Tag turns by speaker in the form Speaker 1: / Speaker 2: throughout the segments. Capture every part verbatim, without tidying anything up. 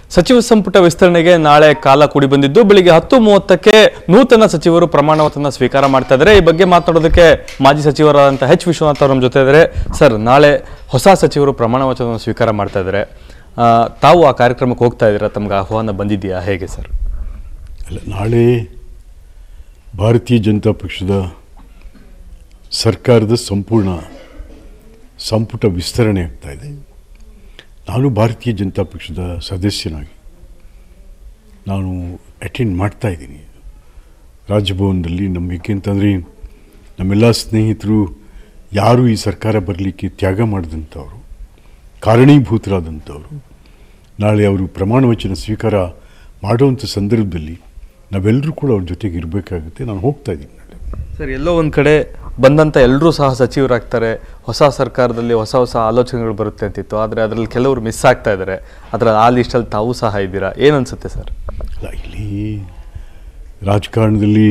Speaker 1: ಸಚಿವ ಸಂಪುಟ ವಿಸ್ತರಣೆಗೆ ನಾಳೆ ಕಾಲ ಕೂಡಿ ಬಂದಿದ್ದು ಬೆಳಿಗ್ಗೆ ಹತ್ತು ಮೂವತ್ತಕ್ಕೆ ನೂತನ ಸಚಿವರು ಪ್ರಮಾಣ ವಚನ ಸ್ವೀಕಾರ ಮಾಡ್ತಾ ಇದ್ದಾರೆ. ಈ ಬಗ್ಗೆ ಮಾತನಾಡೋದಕ್ಕೆ ಮಾಜಿ ಸಚಿವರಾದಂಥ ಎಚ್ ವಿಶ್ವನಾಥ್ ಅವರು ನಮ್ಮ ಜೊತೆ ಇದ್ದಾರೆ. ಸರ್, ನಾಳೆ ಹೊಸ ಸಚಿವರು ಪ್ರಮಾಣ ವಚನವನ್ನು ಸ್ವೀಕಾರ ಮಾಡ್ತಾ ಇದ್ದಾರೆ. ತಾವು ಆ ಕಾರ್ಯಕ್ರಮಕ್ಕೆ ಹೋಗ್ತಾ ಇದ್ದೀರಾ? ತಮಗೆ ಆಹ್ವಾನ ಬಂದಿದೆಯಾ? ಹೇಗೆ ಸರ್?
Speaker 2: ಅಲ್ಲ, ನಾಳೆ ಭಾರತೀಯ ಜನತಾ ಪಕ್ಷದ ಸರ್ಕಾರದ ಸಂಪೂರ್ಣ ಸಂಪುಟ ವಿಸ್ತರಣೆ ಆಗ್ತಾ ಇದೆ. ನಾನು ಭಾರತೀಯ ಜನತಾ ಪಕ್ಷದ ಸದಸ್ಯನಾಗಿ ನಾನು ಅಟೆಂಡ್ ಮಾಡ್ತಾ ಇದ್ದೀನಿ ರಾಜಭವನದಲ್ಲಿ. ನಮ್ಮ ಏಕೆಂತಂದರೆ ನಮ್ಮೆಲ್ಲ ಸ್ನೇಹಿತರು ಯಾರು ಈ ಸರ್ಕಾರ ಬರಲಿಕ್ಕೆ ತ್ಯಾಗ ಮಾಡಿದಂಥವ್ರು, ಕಾರಣೀಭೂತರಾದಂಥವ್ರು, ನಾಳೆ ಅವರು ಪ್ರಮಾಣ ವಚನ ಸ್ವೀಕಾರ ಮಾಡುವಂಥ ಸಂದರ್ಭದಲ್ಲಿ ನಾವೆಲ್ಲರೂ ಕೂಡ ಅವ್ರ ಜೊತೆಗೆ ಇರಬೇಕಾಗುತ್ತೆ. ನಾನು ಹೋಗ್ತಾ ಇದ್ದೀನಿ ನಾಳೆ.
Speaker 1: ಸರ್, ಎಲ್ಲೋ ಒಂದು ಕಡೆ ಬಂದಂಥ ಎಲ್ಲರೂ ಸಹ ಸಚಿವರಾಗ್ತಾರೆ, ಹೊಸ ಸರ್ಕಾರದಲ್ಲಿ ಹೊಸ ಹೊಸ ಆಲೋಚನೆಗಳು ಬರುತ್ತೆ ಅಂತಿತ್ತು. ಆದರೆ ಅದರಲ್ಲಿ ಕೆಲವರು ಮಿಸ್ ಆಗ್ತಾ ಇದ್ದಾರೆ. ಅದರ ಆ ಲಿಸ್ಟಲ್ಲಿ ತಾವು ಸಹ ಇದ್ದೀರಾ. ಏನನ್ಸುತ್ತೆ ಸರ್?
Speaker 2: ಅಲ್ಲ, ಇಲ್ಲಿ ರಾಜಕಾರಣದಲ್ಲಿ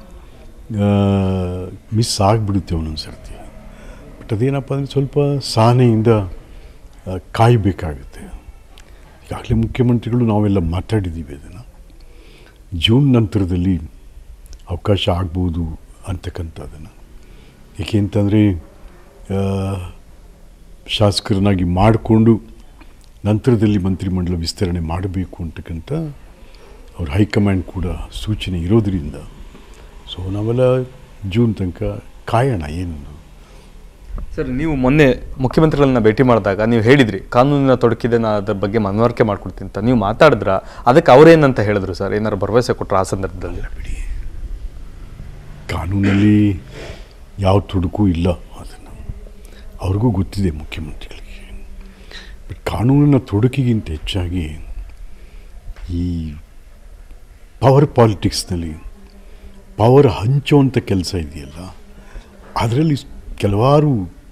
Speaker 2: ಮಿಸ್ ಆಗಿಬಿಡುತ್ತೆ ಒಂದೊಂದು ಸರ್ತಿ. ಬಟ್ ಅದೇನಪ್ಪ ಅಂದರೆ ಸ್ವಲ್ಪ ಸಹನೆಯಿಂದ ಕಾಯಬೇಕಾಗುತ್ತೆ. ಈಗಾಗಲೇ ಮುಖ್ಯಮಂತ್ರಿಗಳು ನಾವೆಲ್ಲ ಮಾತಾಡಿದ್ದೀವಿ ಅದನ್ನು. ಜೂನ್ ನಂತರದಲ್ಲಿ ಅವಕಾಶ ಆಗ್ಬೋದು ಅಂತಕ್ಕಂಥದ್ದನ್ನು. ಏಕೆ ಅಂತಂದರೆ ಶಾಸಕರನ್ನಾಗಿ ಮಾಡಿಕೊಂಡು ನಂತರದಲ್ಲಿ ಮಂತ್ರಿಮಂಡಲ ವಿಸ್ತರಣೆ ಮಾಡಬೇಕು ಅಂತಕ್ಕಂಥ ಅವ್ರ ಹೈಕಮಾಂಡ್ ಕೂಡ ಸೂಚನೆ ಇರೋದರಿಂದ ಸೊ ನಾವೆಲ್ಲ ಜೂನ್ ತನಕ ಕಾಯೋಣ. ಏನು
Speaker 1: ಸರ್, ನೀವು ಮೊನ್ನೆ ಮುಖ್ಯಮಂತ್ರಿಗಳನ್ನ ಭೇಟಿ ಮಾಡಿದಾಗ ನೀವು ಹೇಳಿದ್ರಿ ಕಾನೂನಿನ ತೊಡಕಿದೆ, ನಾನು ಅದ್ರ ಬಗ್ಗೆ ಮನವರಿಕೆ ಮಾಡ್ಕೊಡ್ತೀನಿ ಅಂತ ನೀವು ಮಾತಾಡಿದ್ರ. ಅದಕ್ಕೆ ಅವರೇನಂತ ಹೇಳಿದ್ರು ಸರ್? ಏನಾರು ಭರವಸೆ ಕೊಟ್ಟರು ಆ ಸಂದರ್ಭದಲ್ಲಿ?
Speaker 2: ಬಿಡಿ, ಕಾನೂನಲ್ಲಿ ಯಾವ ತೊಡಕು ಇಲ್ಲ, ಅದನ್ನು ಅವ್ರಿಗೂ ಗೊತ್ತಿದೆ ಮುಖ್ಯಮಂತ್ರಿಗಳಿಗೆ. ಬಟ್ ಕಾನೂನಿನ ತೊಡಕಿಗಿಂತ ಹೆಚ್ಚಾಗಿ ಈ ಪವರ್ ಪಾಲಿಟಿಕ್ಸ್ನಲ್ಲಿ ಪವರ್ ಹಂಚುವಂಥ ಕೆಲಸ ಇದೆಯಲ್ಲ, ಅದರಲ್ಲಿ ಕೆಲವಾರು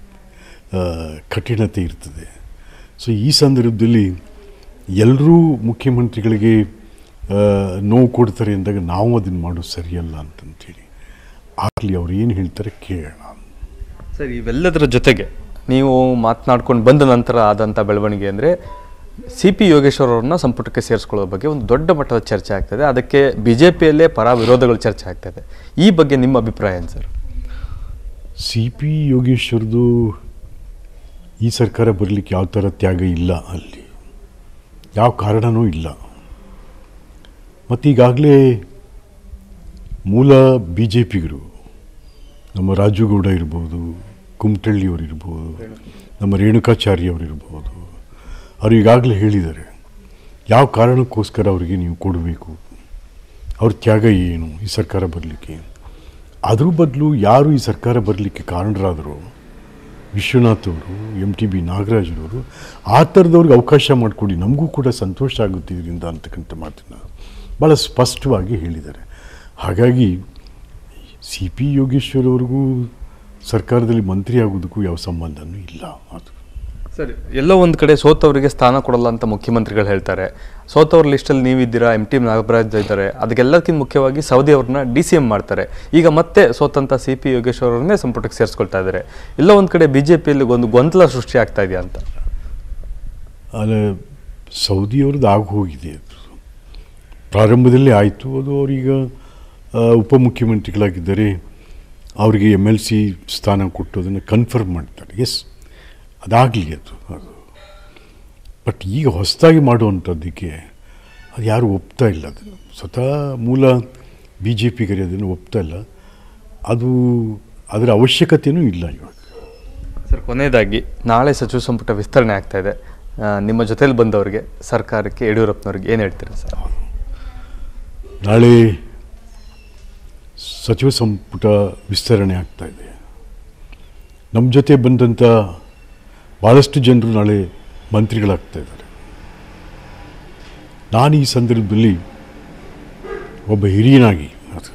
Speaker 2: ಕಠಿಣತೆ ಇರ್ತದೆ. ಸೊ ಈ ಸಂದರ್ಭದಲ್ಲಿ ಎಲ್ಲರೂ ಮುಖ್ಯಮಂತ್ರಿಗಳಿಗೆ ನೋವು ಕೊಡ್ತಾರೆ ಅಂದಾಗ ನಾವು ಅದನ್ನು ಮಾಡೋದು ಸರಿಯಲ್ಲ ಅಂತಂತೇಳಿ ಆಗಲಿ ಅವ್ರು ಏನು ಹೇಳ್ತಾರೆ ಕೇಳೋಣ.
Speaker 1: ಸರ್, ಇವೆಲ್ಲದರ ಜೊತೆಗೆ ನೀವು ಮಾತನಾಡ್ಕೊಂಡು ಬಂದ ನಂತರ ಆದಂಥ ಬೆಳವಣಿಗೆ ಅಂದರೆ ಸಿ ಪಿ ಯೋಗೇಶ್ವರ್ ಅವ್ರನ್ನ ಸಂಪುಟಕ್ಕೆ ಸೇರಿಸ್ಕೊಳ್ಳೋ ಬಗ್ಗೆ ಒಂದು ದೊಡ್ಡ ಮಟ್ಟದ ಚರ್ಚೆ ಆಗ್ತದೆ. ಅದಕ್ಕೆ ಬಿ ಜೆ ಪಿಯಲ್ಲೇ ಪರ ವಿರೋಧಗಳು ಚರ್ಚೆ ಆಗ್ತದೆ. ಈ ಬಗ್ಗೆ ನಿಮ್ಮ ಅಭಿಪ್ರಾಯ ಏನು ಸರ್?
Speaker 2: ಸಿ ಪಿ ಯೋಗೇಶ್ವರ್ದು ಈ ಸರ್ಕಾರ ಬರಲಿಕ್ಕೆ ಯಾವ ಥರ ತ್ಯಾಗ ಇಲ್ಲ, ಅಲ್ಲಿ ಯಾವ ಕಾರಣವೂ ಇಲ್ಲ. ಮತ್ತು ಈಗಾಗಲೇ ಮೂಲ ಬಿ ಜೆ ಪಿಗರು, ನಮ್ಮ ರಾಜುಗೌಡ ಇರ್ಬೋದು, ಕುಮಟಳ್ಳಿಯವರು ಇರ್ಬೋದು, ನಮ್ಮ ರೇಣುಕಾಚಾರ್ಯ ಅವರು ಇರ್ಬೋದು, ಅವರು ಈಗಾಗಲೇ ಹೇಳಿದ್ದಾರೆ ಯಾವ ಕಾರಣಕ್ಕೋಸ್ಕರ ಅವರಿಗೆ ನೀವು ಕೊಡಬೇಕು, ಅವ್ರ ತ್ಯಾಗ ಏನು ಈ ಸರ್ಕಾರ ಬರಲಿಕ್ಕೆ. ಅದ್ರ ಬದಲು ಯಾರು ಈ ಸರ್ಕಾರ ಬರಲಿಕ್ಕೆ ಕಾರಣರಾದರು, ವಿಶ್ವನಾಥ್ ಅವರು, ಎಮ್ ಟಿ ಬಿ ನಾಗರಾಜರವರು, ಆ ಥರದವ್ರಿಗೆ ಅವಕಾಶ ಮಾಡಿಕೊಡಿ, ನಮಗೂ ಕೂಡ ಸಂತೋಷ ಆಗುತ್ತೆ ಇದರಿಂದ ಅಂತಕ್ಕಂಥ ಮಾತನ್ನು ಭಾಳ ಸ್ಪಷ್ಟವಾಗಿ ಹೇಳಿದ್ದಾರೆ. ಹಾಗಾಗಿ ಸಿ ಪಿ ಯೋಗೇಶ್ವರ್ ಅವ್ರಿಗೂ ಸರ್ಕಾರದಲ್ಲಿ ಮಂತ್ರಿ ಆಗೋದಕ್ಕೂ ಯಾವ ಸಂಬಂಧನೂ ಇಲ್ಲ. ಅದು
Speaker 1: ಸರಿ, ಎಲ್ಲೋ ಒಂದು ಕಡೆ ಸೋತವರಿಗೆ ಸ್ಥಾನ ಕೊಡಲ್ಲ ಅಂತ ಮುಖ್ಯಮಂತ್ರಿಗಳು ಹೇಳ್ತಾರೆ. ಸೋತವ್ರ ಲಿಸ್ಟಲ್ಲಿ ನೀವಿದ್ದೀರಾ, ಎಮ್ ಟಿ ನಾಗರಾಜ್ ಇದ್ದಾರೆ. ಅದಕ್ಕೆಲ್ಲಕ್ಕಿಂತ ಮುಖ್ಯವಾಗಿ ಸೌದಿ ಅವ್ರನ್ನ ಡಿ ಸಿ ಎಂ ಮಾಡ್ತಾರೆ. ಈಗ ಮತ್ತೆ ಸೋತಂಥ ಸಿ ಪಿ ಯೋಗೇಶ್ವರ್ ಅವ್ರನ್ನೇ ಸಂಪುಟಕ್ಕೆ ಸೇರಿಸ್ಕೊಳ್ತಾ ಇದ್ದಾರೆ. ಎಲ್ಲೋ ಒಂದು ಕಡೆ ಬಿ ಜೆ ಪಿಯಲ್ಲಿ ಒಂದು ಗೊಂದಲ ಸೃಷ್ಟಿ ಆಗ್ತಾ ಇದೆಯಾ ಅಂತ?
Speaker 2: ಅಲ್ಲ, ಸೌದಿಯವ್ರದ್ದು ಆಗಿ ಹೋಗಿದೆ. ಅದು ಪ್ರಾರಂಭದಲ್ಲೇ ಆಯಿತು. ಅದು ಅವರೀಗ ಉಪಮುಖ್ಯಮಂತ್ರಿಗಳಾಗಿದ್ದರೆ ಅವರಿಗೆ ಎಮ್ ಎಲ್ ಸಿ ಸ್ಥಾನ ಕೊಟ್ಟು ಅದನ್ನು ಕನ್ಫರ್ಮ್ ಮಾಡ್ತಾರೆ. ಎಸ್, ಅದಾಗಲಿ ಅದು ಅದು ಬಟ್ ಈಗ ಹೊಸದಾಗಿ ಮಾಡುವಂಥದ್ದಕ್ಕೆ ಅದು ಯಾರು ಒಪ್ತಾ ಇಲ್ಲ. ಅದನ್ನು ಸ್ವತಃ ಮೂಲ ಬಿ ಜೆ ಪಿಗರೇ ಅದನ್ನು ಒಪ್ತಾ ಇಲ್ಲ. ಅದು ಅದರ ಅವಶ್ಯಕತೆಯೂ ಇಲ್ಲ ಇವಾಗ.
Speaker 1: ಸರ್, ಕೊನೆಯದಾಗಿ ನಾಳೆ ಸಚಿವ ಸಂಪುಟ ವಿಸ್ತರಣೆ ಆಗ್ತಾ ಇದೆ. ನಿಮ್ಮ ಜೊತೆಲಿ ಬಂದವರಿಗೆ, ಸರ್ಕಾರಕ್ಕೆ, ಯಡಿಯೂರಪ್ಪನವ್ರಿಗೆ ಏನು ಹೇಳ್ತೀರಾ ಸರ್?
Speaker 2: ನಾಳೆ ಸಚಿವ ಸಂಪುಟ ವಿಸ್ತರಣೆ ಆಗ್ತಾ ಇದೆ. ನಮ್ಮ ಜೊತೆ ಬಂದಂಥ ಭಾಳಷ್ಟು ಜನರು ನಾಳೆ ಮಂತ್ರಿಗಳಾಗ್ತಾ ಇದ್ದಾರೆ. ನಾನು ಈ ಸಂದರ್ಭದಲ್ಲಿ ಒಬ್ಬ ಹಿರಿಯನಾಗಿ, ಅದು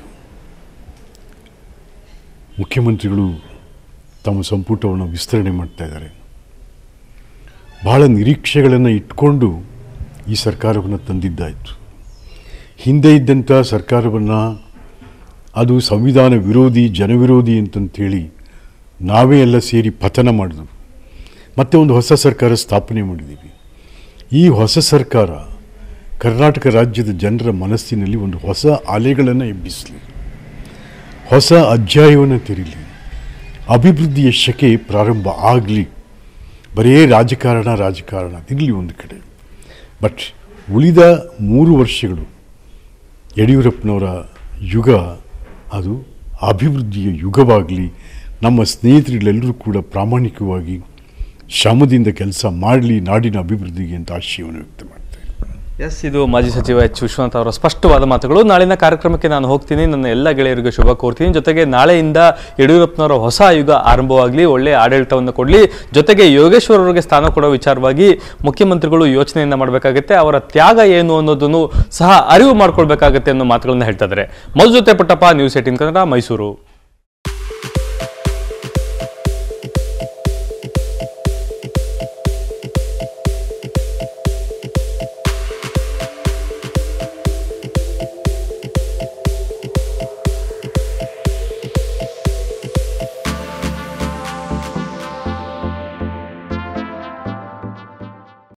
Speaker 2: ಮುಖ್ಯಮಂತ್ರಿಗಳು ತಮ್ಮ ಸಂಪುಟವನ್ನು ವಿಸ್ತರಣೆ ಮಾಡ್ತಾ ಇದ್ದಾರೆ. ಭಾಳ ನಿರೀಕ್ಷೆಗಳನ್ನು ಇಟ್ಕೊಂಡು ಈ ಸರ್ಕಾರವನ್ನು ತಂದಿದ್ದಾಯಿತು. ಹಿಂದೆ ಇದ್ದಂಥ ಸರ್ಕಾರವನ್ನು ಅದು ಸಂವಿಧಾನ ವಿರೋಧಿ, ಜನವಿರೋಧಿ ಅಂತಂಥೇಳಿ ನಾವೇ ಎಲ್ಲ ಸೇರಿ ಪತನ ಮಾಡಿದ್ವು. ಮತ್ತೆ ಒಂದು ಹೊಸ ಸರ್ಕಾರ ಸ್ಥಾಪನೆ ಮಾಡಿದ್ದೀವಿ. ಈ ಹೊಸ ಸರ್ಕಾರ ಕರ್ನಾಟಕ ರಾಜ್ಯದ ಜನರ ಮನಸ್ಸಿನಲ್ಲಿ ಒಂದು ಹೊಸ ಅಲೆಗಳನ್ನು ಎಬ್ಬಿಸಲಿ, ಹೊಸ ಅಧ್ಯಾಯವನ್ನು ತೆರೀಲಿ, ಅಭಿವೃದ್ಧಿಯ ಶಕೆ ಪ್ರಾರಂಭ ಆಗಲಿ. ಬರೇ ರಾಜಕಾರಣ ರಾಜಕಾರಣ ಇರಲಿ ಒಂದು ಕಡೆ, ಬಟ್ ಉಳಿದ ಮೂರು ವರ್ಷಗಳು ಯಡಿಯೂರಪ್ಪನವರ ಯುಗ ಅದು ಅಭಿವೃದ್ಧಿಯ ಯುಗವಾಗಲಿ. ನಮ್ಮ ಸ್ನೇಹಿತರೆಲ್ಲರೂ ಕೂಡ ಪ್ರಾಮಾಣಿಕವಾಗಿ ಶ್ರಮದಿಂದ ಕೆಲಸ ಮಾಡಲಿ ನಾಡಿನ ಅಭಿವೃದ್ಧಿಗೆ ಅಂತ ಆಶಯವನ್ನು ವ್ಯಕ್ತ ಮಾಡ್ತಾರೆ.
Speaker 1: ಎಸ್, ಇದು ಮಾಜಿ ಸಚಿವ ಎಚ್ ವಿಶ್ವನಾಥ್ ಅವರ ಸ್ಪಷ್ಟವಾದ ಮಾತುಗಳು. ನಾಳಿನ ಕಾರ್ಯಕ್ರಮಕ್ಕೆ ನಾನು ಹೋಗ್ತೀನಿ, ನನ್ನ ಎಲ್ಲ ಗೆಳೆಯರಿಗೆ ಶುಭ ಕೋರ್ತೀನಿ. ಜೊತೆಗೆ ನಾಳೆಯಿಂದ ಯಡಿಯೂರಪ್ಪನವರ ಹೊಸ ಯುಗ ಆರಂಭವಾಗಲಿ, ಒಳ್ಳೆಯ ಆಡಳಿತವನ್ನು ಕೊಡಲಿ. ಜೊತೆಗೆ ಯೋಗೇಶ್ವರ್ ಅವರಿಗೆ ಸ್ಥಾನ ಕೊಡೋ ವಿಚಾರವಾಗಿ ಮುಖ್ಯಮಂತ್ರಿಗಳು ಯೋಚನೆಯನ್ನು ಮಾಡಬೇಕಾಗುತ್ತೆ. ಅವರ ತ್ಯಾಗ ಏನು ಅನ್ನೋದನ್ನು ಸಹ ಅರಿವು ಮಾಡ್ಕೊಳ್ಬೇಕಾಗತ್ತೆ ಅನ್ನೋ ಮಾತುಗಳನ್ನ ಹೇಳ್ತಾ ಇದ್ದಾರೆ. ಮೊದಲ ಜೊತೆ ಪುಟ್ಟಪ್ಪ, ನ್ಯೂಸ್ ಏಟೀನ್ ಕನ್ನಡ, ಮೈಸೂರು.